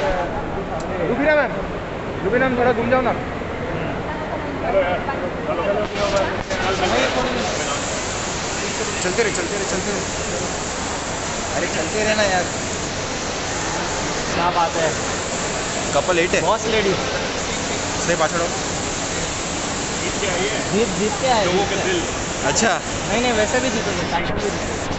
Rubina ma'am, Rubina ma'am थोड़ा घूम जाओ ना। चलते रहे चलते रहे चलते रहे, अरे चलते रहे ना यार। क्या बात है, कपल 8 है, बॉस लेडी से पाछड़ो जीत के आए अच्छा नहीं वैसे भी जीतोगे, टाइटल भी जीतोगे।